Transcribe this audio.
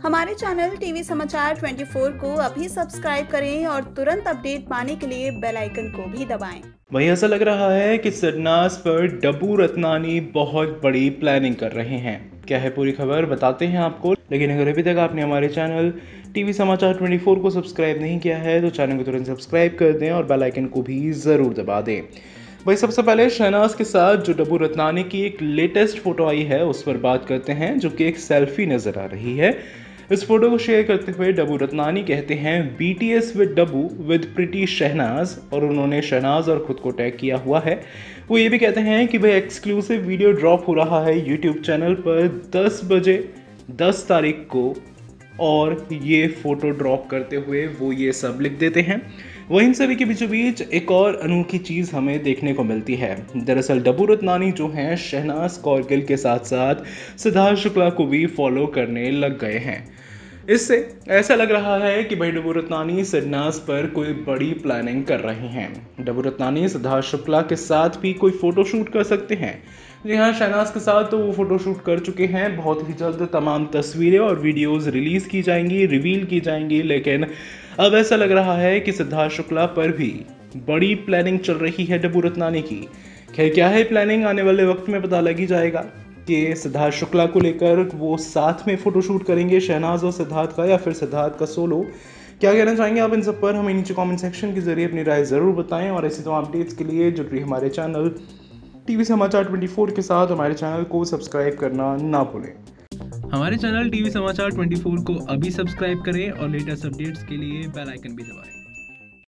हमारे channel TV समाचार 24 को अभी सब्सक्राइब करें और तुरंत अपडेट पाने के लिए बेल आइकन को भी दबाएं। वहीं ऐसा लग रहा है कि सरनाज पर डब्बू रत्नानी बहुत बड़ी प्लानिंग कर रहे हैं। क्या है पूरी खबर बताते हैं आपको, लेकिन अगर अभी तक आपने हमारे चैनल टीवी समाचार 24 को सब्सक्राइब नहीं किया है तो चैनल को तुरंत सब्सक्राइब कर दें और बेल आइकन को भी ज़रूर दबा दें। वही सबसे पहले शहनाज के साथ जो डब्बू रत्नानी की एक लेटेस्ट फोटो आई है उस पर बात करते हैं, जो कि एक सेल्फी नजर आ रही है। इस फोटो को शेयर करते हुए डब्बू रत्नानी कहते हैं BTS with Dabboo with pretty Shehnaaz, और उन्होंने शहनाज और खुद को टैग किया हुआ है। वो ये भी कहते हैं कि भाई एक्सक्लूसिव वीडियो ड्रॉप हो रहा है यूट्यूब चैनल पर 10 बजे 10 तारीख को, और ये फोटो ड्रॉप करते हुए वो ये सब लिख देते हैं। वहीं इन सभी के बीचों बीच एक और अनोखी चीज़ हमें देखने को मिलती है। दरअसल डब्बू रत्नानी जो हैं शहनाज कौर के साथ साथ सिद्धार्थ शुक्ला को भी फॉलो करने लग गए हैं। इससे ऐसा लग रहा है कि भाई डब्बू रत्नानी शहनाज पर कोई बड़ी प्लानिंग कर रहे हैं। डब्बू रत्नानी सिद्धार्थ शुक्ला के साथ भी कोई फोटोशूट कर सकते हैं। जी हाँ, शहनाज के साथ तो वो फोटोशूट कर चुके हैं। बहुत ही जल्द तमाम तस्वीरें और वीडियोस रिलीज की जाएंगी, रिवील की जाएंगी, लेकिन अब ऐसा लग रहा है कि सिद्धार्थ शुक्ला पर भी बड़ी प्लानिंग चल रही है डब्बू रत्नानी की। खैर क्या है प्लानिंग, आने वाले वक्त में पता लग ही जाएगा कि सिद्धार्थ शुक्ला को लेकर वो साथ में फोटोशूट करेंगे शहनाज और सिद्धार्थ का, या फिर सिद्धार्थ का सोलो। क्या कहना चाहेंगे आप इन सब पर, हमें नीचे कमेंट सेक्शन के जरिए अपनी राय ज़रूर बताएं। और ऐसी तमाम अपडेट्स के लिए जुड़ रही हमारे चैनल टीवी समाचार 24 के साथ हमारे चैनल को सब्सक्राइब करना ना भूलें। हमारे चैनल टीवी समाचार 24 को अभी सब्सक्राइब करें और लेटेस्ट अपडेट्स के लिए बेल आइकन भी दबाएं।